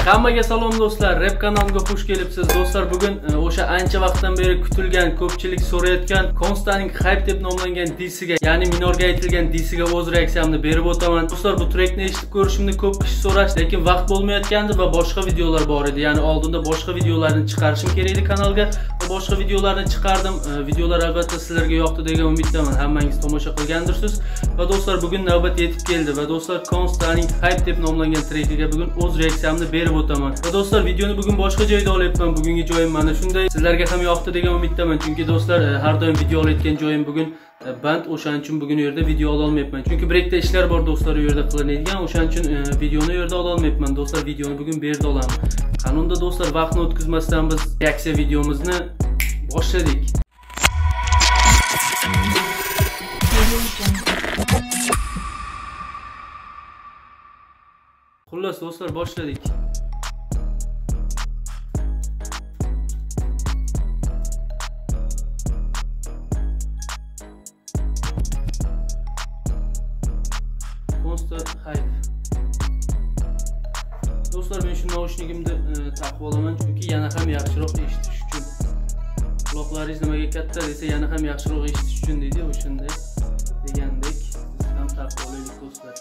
Hammaga salom do'stlar, Rap kanalimga xush kelibsiz. Do'stlar, bugun o'sha ancha vaqtdan beri kutilgan, ko'pchilik so'rayotgan Konstaning Hype deb nomlangan disiga, ya'ni minorga aytilgan disiga o'z reaksiyamni berib o'taman. Do'stlar, bu trekni eshitib ko'rishimni ko'p kishi so'rashdi, lekin vaqt bo'lmayotgandi va boshqa videolar bor edi. Ya'ni oldinda boshqa videolarni chiqarishim kerak edi kanalga va boshqa videolarni chiqardim. Videolar albatta sizlarga yoqdi degan umiddaman. Hammangiz tomosha qilgandirsiz. Va do'stlar, bugun navbat yetib keldi va do'stlar, Konstaning Hype deb nomlangan trekiga bugun o'z reaksiyamni berib o'taman. Va do'stlar, videoni bugun boshqa joyda olyapman. Bugungi joyim mana shunday. Sizlarga ham yoqdi degan umiddaman. Chunki do'stlar, har doim video olayotgan joyim bugun band, o'shaning uchun bugun u yerda video ola olmayapman. Chunki bir ikkita ishlar bor do'stlar, u yerda qilinadigan. O'shaning uchun videoni u yerda ola olmayapman. Do'stlar, videoni bugun bu yerda olaman. Qanunda do'stlar, vaqtni o'tkazmasdan biz reaksiya videomizni boshladik. Xullas do'stlar, boshladik. Konsta Hype. Do'stlar, men shu naushnikimni taqib olaman, chunki yana ham yaxshiroq eshitish uchun. Quloqlaringiz nimaga katta desa, yana ham yaxshiroq eshitish uchun deydi, o'shunday degandek biz ham taqib olaylik do'stlar.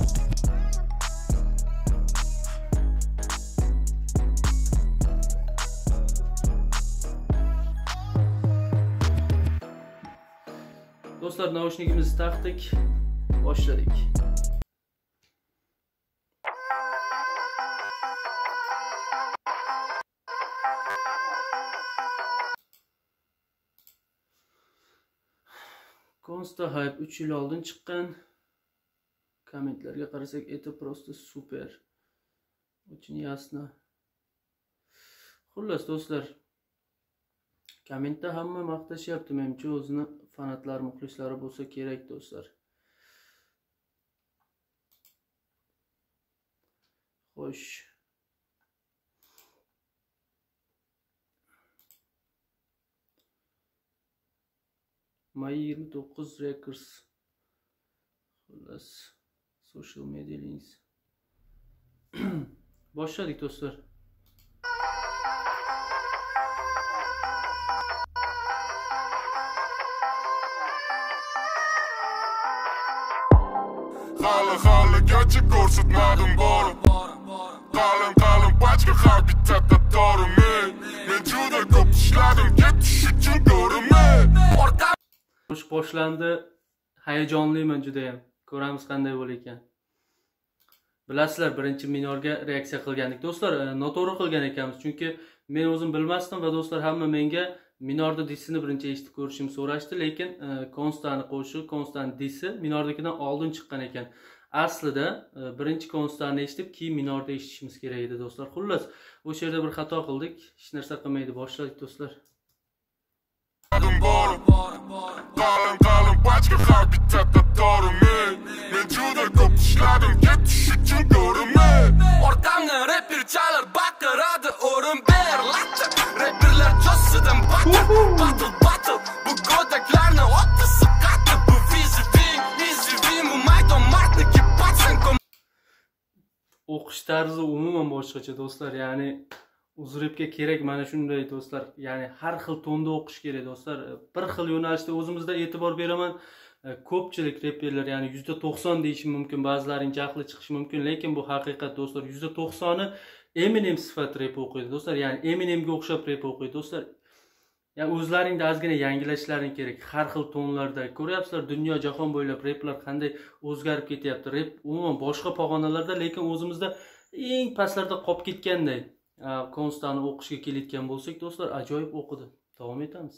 Do'stlar, naushnikimizni taqdik, boshladik. Konsta Hype 3 yil oldin chiqqan. Kommentlarga qarasak, это просто super. Очень ясно. Xullas do'stlar, kommentda hamma maqtashyapti, menimcha o'zini fanatlar, muxlislari bo'lsa kerak do'stlar. Xo'sh. May 29 Records. Xullas, social media links. Boshladik do'stlar. Hali gerçek ko'rsatmadim borim. Qalin pachka habitatda dorim. Men juda ko'p ishladim, ketish uchun ko'rimay. Boshlandi. Hayajonliman juda ham. Ko'ramiz qanday bo'lar ekan. Bilasizlar, birinchi minorga reaksiya qilgandik. Do'stlar, noto'g'ri qilgan ekanmiz, chunki men o'zim bilmasdim va do'stlar, hamma menga minorda disini birinchi eshitib ko'rishimni so'rashdi, lekin Konstani qo'shiq, Konstani disi minordagidan oldin chiqqan ekan. Aslida birinchi Konstani eshitib, keyin minorda eshitishimiz kerak edi do'stlar. Xullas, o'sha yerda bir xato qildik. Hech narsa qilmaydi. Boshladik do'stlar. Qalin pachka habitatda dorim. Men juda ko'p ishladim, ketish uchun ko'rimay. Orqamdan rapper chalar, baqiradi o'rin ber. Rapperlar jossidan battle. Bu godaklarni otisi qatli. Bu easy bu maydon martniki patsan. O'qish tarzi umuman boshqacha do'stlar. Ya'ni uzrepga kerak mana shunday do'stlar. Ya'ni har xil tonda o'qish kerak do'stlar. Bir xil yo'nalishda o'zimizda e'tibor beraman. Ko'pchilik rapperlar, ya'ni %90 deyishim mumkin, ba'zilaring jahli chiqishi mumkin, lekin bu haqiqat do'stlar. %90i Eminem sifat rap o'qiydi do'stlar. Ya'ni Eminemga o'xshab rap o'qiydi do'stlar. Ya'ni o'zlaringda ozgina yangilashlaring kerak. Har xil tonlarda. Ko'ryapsizlar, dunyo jahon bo'ylab raplar qanday o'zgarib ketyapti. Rap umuman boshqa pog'onalarda, lekin o'zimizda eng pastlarda qolib ketganday. Konstani o'qishga kelayotgan bo'lsak do'stlar, ajoyib o'qidi. Davom etamiz.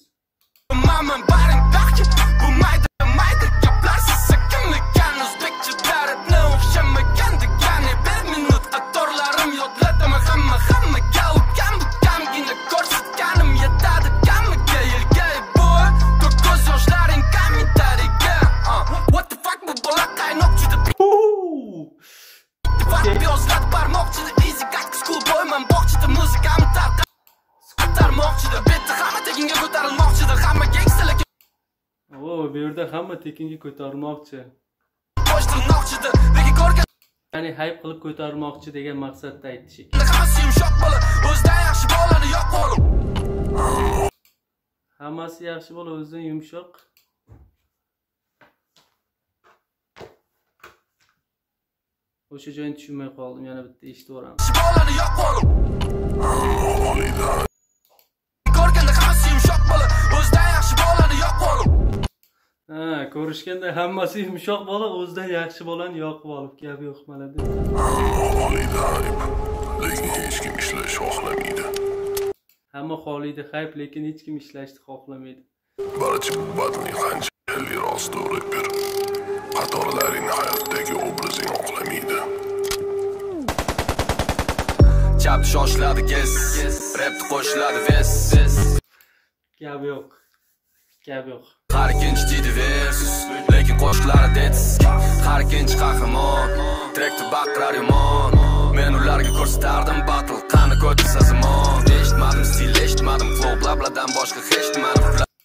Bu yerda hamma tekinga ko'tarmoqchi. ya'ni hype qilib ko'tarilmoqchi degan maqsadda aytishik. Hammasi yaxshi bola o'zidan yumshoq. O'sha joyni tushunmay qoldim, yana bitta eshitib o'raman. Ko'rishganda hammasi yumshoq bola o'zidan yaxshi bolani yoqib olib, gap yo'q mana deb. Lekin hech kim ishlashni xohlamaydi. Hamma xohlaydi hype, lekin hech kim ishlashni xohlamaydi. Barcha bu batning qanchalik rost reper qatorlaring hayotdagi obrazini oqlamaydi. Chap shoshiladi kes, rapni qo'shiladi ves. Gap yo'q. Gap yo'q. Har ikkinchi deydi versus, lekin qo'shiqlari detsiz. Har ikkinchi qahramon, trekda baqirar yomon. Men ularga ko'rsatardim battle, qani ko'tsa zamon. Eshitmadim stil, eshitmadim flow, blabladan boshqa hech nimani.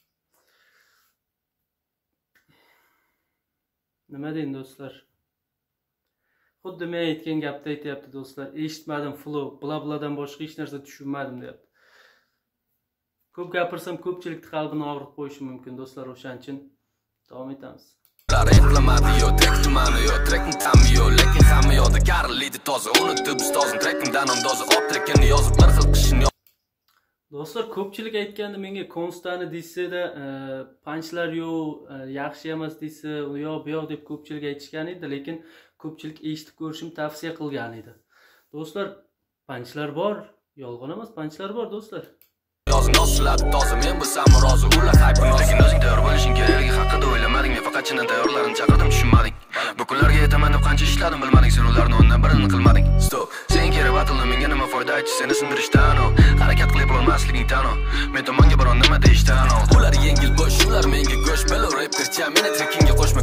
Nima deyin do'stlar? Xuddi men aytgan gapni aytyapti do'stlar. Eshitmadim flow, blabladan boshqa hech narsa tushunmadim deyapti. Ko'p gapirsam ko'pchilikning qalbini og'ritib qo'yishi mumkin do'stlar, o'shaning uchun davom etamiz. Reklamadi yo, trekmani yo, trekning ta'mi yo, lekin hamma yo'da gariliydi toza. Unutib ustozim trekimdan ondoza, op trekini yozib bir xil qishini. Do'stlar, ko'pchilik aytganda menga Konstani dissida punchlar yo'q, yaxshi emas dissa, u yo'q, bu yo'q deb ko'pchilik aytishgan edi, lekin ko'pchilik eshitib ko'rishim tavsiya qilgan edi. Do'stlar, punchlar bor, yolg'on emas, punchlar bor do'stlar. Yozing osiladi toza, men bo'lsam rozi. Ular hype lekin o'zing tayyor bo'lishing kerakligi haqida o'ylamading. Men faqat chindan tayyorlarini chaqirdim, tushunmading. Bu kunlarga yetaman deb qancha ishladim, bilmading. Sen ularni o'ndan birini qilmading. Stop. Sen kerak battle'ni menga nima foyda aytchi, seni sindirishdan o. Harakat qilib olmasliging tan ol. Men tomonga biron nima deyishdan ol. Ular yengil bo'sh, ular menga go'sh, belo rappercha, meni trekkingga qo'shma.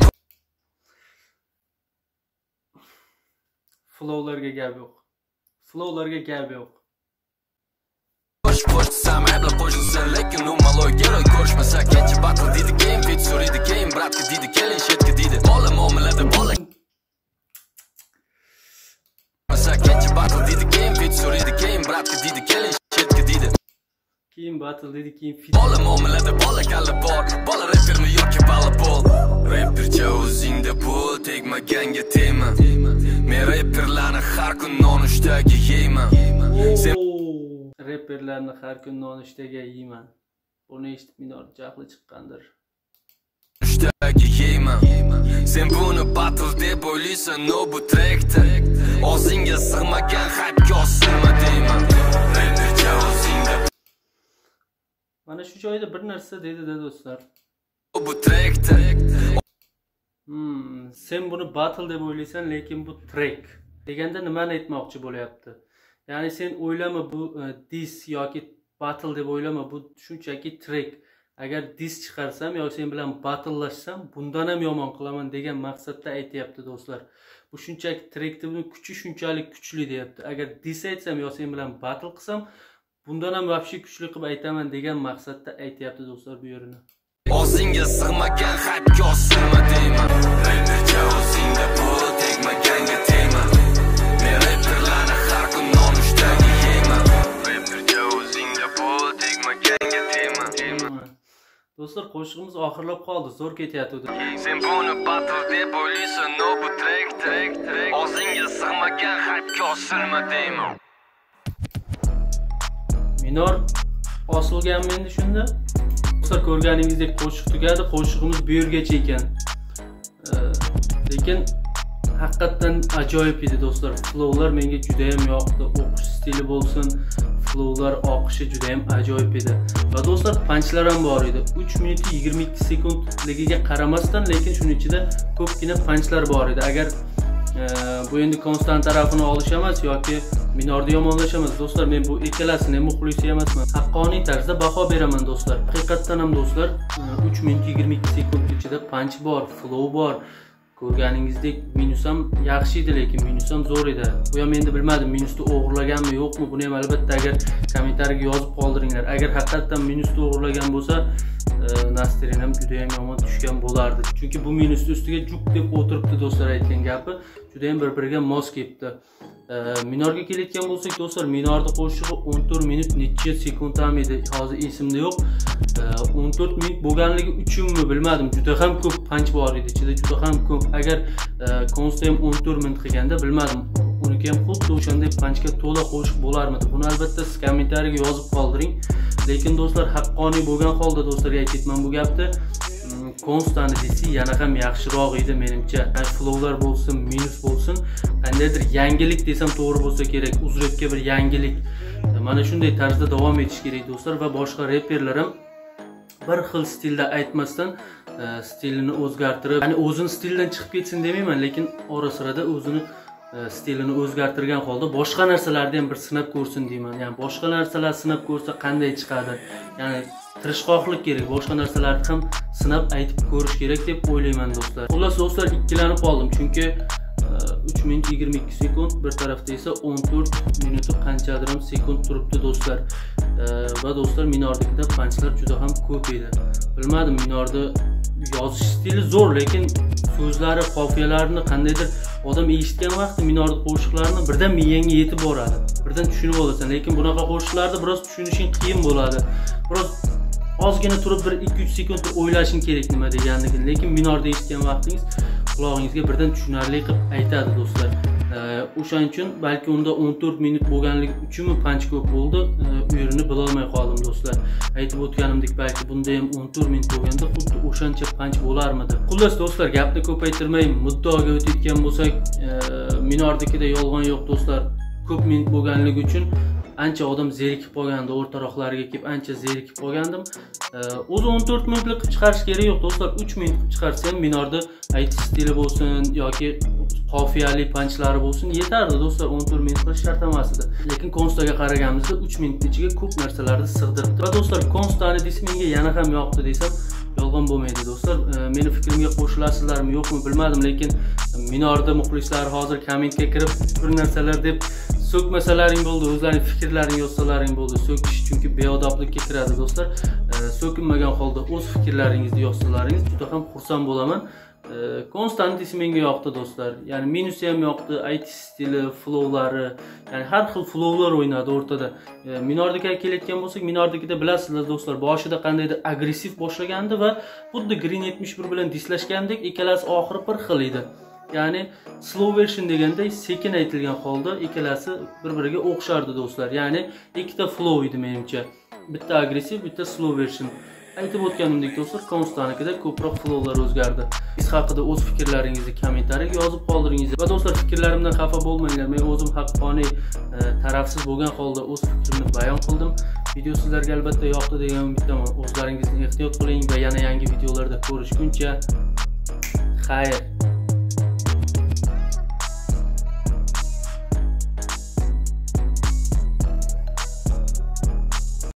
Flowlarga gap yo'q. Flowlarga gap yo'q. Sam ayblab qo'shilsin, lekin u maloy geroy ko'rishmasa, kecha battle deydi, keyin fit so'raydi, keyin bratga deydi, kelin shetga deydi. Bola muomalada bola. Masa kecha battle deydi, keyin fit so'raydi, keyin bratga deydi, kelin shetga deydi. Keyin battle deydi, keyin fit. Bola muomalada bola kalla bor, bola rappermi yoki balla bol. Rappercha o'zingda pul tegmaganga tegma. Men rapperlarni har kun nonushtaga yeyman. Rapperlarni har kun nonushtaga yeyman. Buni eshitib minor jahli chiqqandir. Nonushtaga yeyman. Sen buni battle deb o'ylaysan, no bu trekda. O'zingga sig'magan hype'ga osilma deyman. Rappercha o'zingda. Mana shu joyda bir narsa dedi-da do'stlar. Bu trekda. Sen buni battle deb o'ylaysan, lekin bu trek. Deganda nimani aytmoqchi bo'lyapti? Ya'ni sen o'ylama bu diss yoki battle deb o'ylama, bu shunchaki trek. Agar diss chiqarsam yoki sen bilan battlelashsam, bundan ham yomon qilaman degan maqsadda aytayapti do'stlar. Bu shunchaki trekda, buni kuchi shunchalik kuchli deyapti. Agar diss aytsam yoki sen bilan battle qilsam, bundan ham vobshe kuchli qilib aytaman degan maqsadda aytayapti do'stlar bu yerini. O'zingga sig'magan hype'ga osilma deyman. Rappercha o'zingda pul tegmaganga tegma. Men rapperlarni har kun nonushtaga yeyman. Rappercha o'zingda pul tegmaganga tegma. Do'stlar, qo'shig'imiz oxirlab qoldi, zo'r ketyapti. Sen buni battle deb o'ylaysan, no bu trek. O'zingga sig'magan hype'ga osilma deyman. Minor osilganmi endi shunda? Do'stlar, ko'rganingizdek qo'shiq tugadi, qo'shig'imiz bu yergacha ekan. Lekin haqiqatan ajoyib edi do'stlar. Flowlar menga juda ham yoqdi. O'qish stili bo'lsin, flowlar oqishi juda ham ajoyib edi. Va do'stlar, punchlar ham bor edi. 3 minut 22 sekundligiga qaramasdan, lekin shuning ichida ko'pgina punchlar bor edi. Agar bu endi Konstant tarafini olish emas yoki minorni yomonlash emas do'stlar, men bu ikkalasini ham muxlisi emasman. Haqqoniy tarzda baho beraman do'stlar. Haqiqatan ham do'stlar, 3 minut 22 sekund ichida punch bor, flow bor. Ko'rganingizdek minus ham yaxshi edi, lekin minus ham zo'r edi. Bu ham endi bilmadim, minusni o'g'irlaganmi yo'qmi, buni ham albatta agar kommentariyaga yozib qoldiringlar. Agar haqiqatan minusni o'g'irlagan bo'lsa, Nasterin ham juda ham yomon tushgan bo'lardi. Chunki bu minus ustiga juk deb o'tiribdi do'stlar, aytgan gapi juda ham bir-biriga mos kelibdi. Minorga kelayotgan bo'lsak do'stlar, minorni qo'shig'i 14 minut necha sekund ham edi, hozir esimda yo'q. 14 minut bo'lganligi uchunmi bilmadim, juda ham ko'p punch bor edi, ichida juda ham ko'p. Agar Konsta ham 14 minut qilganda bilmadim, uniki ham xuddi o'shanday punchga to'la qo'shiq bo'larmidi. Buni albatta siz kommentariyaga yozib qoldiring. Lekin do'stlar, haqqoniy bo'lgan holda do'stlarga aytayman bu gapni. Konstani desi yana ham yaxshiroq edi menimcha. Flowlar bo'lsin, minus bo'lsin, qandaydir yangilik desam to'g'ri bo'lsa kerak, uzretga bir yangilik. Mana shunday tarzda davom etish kerak do'stlar va boshqa reperlar ham bir xil stilda aytmasdan stilini o'zgartirib, ya'ni o'zini stildan chiqib ketsin demayman, lekin ora-sirada o'zini stilini o'zgartirgan holda boshqa narsalarni ham bir sinab ko'rsin deyman. Ya'ni boshqa narsalar sinab ko'rsa qanday chiqadi? Ya'ni tirishqoqlik kerak, boshqa narsalarni ham sinab aytib ko'rish kerak deb o'ylayman do'stlar. Xullas do'stlar, ikkilanib qoldim chunki 3 minut 22 sekund, bir tarafda esa 14 minuti qanchadir ham sekund turibdi do'stlar. Va do'stlar, minordagida punchlar juda ham ko'p edi. Bilmadim, minorda yozish stili zo'r, lekin so'zlari, qofiyalarini qandaydir odam eshitgan vaqti minorda qo'shiqlarni birdan miyangga yetib boradi. Birdan tushunib olasan, lekin bunaqa qo'shiqlarni biroz tushunishing qiyin bo'ladi. Biroz ozgina turib bir 2-3 sekund o'ylashing kerak nima deganligini, lekin minorda eshitgan vaqtingiz qulog'ingizga birdan tushunarli qilib aytadi do'stlar. O'shaning uchun balki unda 14 minut bo'lganligi uchunmi punch ko'p bo'ldi, u yerini bila olmay qoldim do'stlar. Aytib o'tganimdek, balki bunda ham 14 minut bo'lganda xuddi o'shancha punch bo'larmidi. Xullas do'stlar, gapni ko'paytirmay muddaoga o'tayotgan bo'lsak, minordagida yolg'on yo'q do'stlar. Ko'p minut bo'lganligi uchun ancha odam zerikib qolgandi, o'rtaroqlariga kelib ancha zerikib qolgandim. O'zi 14 minutlik qilib chiqarish kerak yo'q do'stlar, 3 minut qilib chiqarsa ham minorda aytish stili bo'lsin yoki qofiyali panchlari bo'lsin yetardi do'stlar, 14 minut qilish shart emas edi. Lekin Konstaga qaraganimizda 3 minut ichiga ko'p narsalarni sig'diribdi. Va do'stlar, Konstani desa menga yana ham yoqdi desam yolg'on bo'lmaydi do'stlar. Meni fikrimga qo'shilasizlarmi yo'qmi bilmadim, lekin minorda muxlislar hozir kommentga kirib bir narsalar deb so'kmasalaring bo'ldi, o'zlarining fikrlarini yozsalaring bo'ldi. So'kish chunki beodoblikka kiradi do'stlar. So'kinmagan holda o'z fikrlaringizni yozsalaringiz juda ham xursand bo'laman. Konstant desa menga yoqdi do'stlar. Ya'ni minusi ham yoqdi, aytish stili, flowlari, ya'ni har xil flowlar o'ynadi o'rtada. Minordaga kelayotgan bo'lsak, minordagida bilasizlar do'stlar, boshida qandaydir agressiv boshlagandi va xuddi Green 71 bilan dislashgandek, ikkalasi oxiri bir xil edi. Ya'ni slow version deganda sekin aytilgan holda ikkalasi bir-biriga o'xshardi do'stlar. Ya'ni ikkita flow edi menimcha. Bitta agressiv, bitta slow version. Aytib o'tganimdek do'stlar, Konstanikida ko'proq flowlar o'zgardi. Siz haqida o'z fikrlaringizni kommentariyaga yozib qoldiringiz. Va do'stlar, fikrlarimdan xafa bo'lmanglar. Men o'zim haqqoniy, tarafsiz bo'lgan holda o'z fikrimni bayon qildim. Video sizlarga albatta yoqdi degan umiddaman. O'zlaringizni ehtiyot qiling va yana yangi videolarda ko'rishguncha xayr.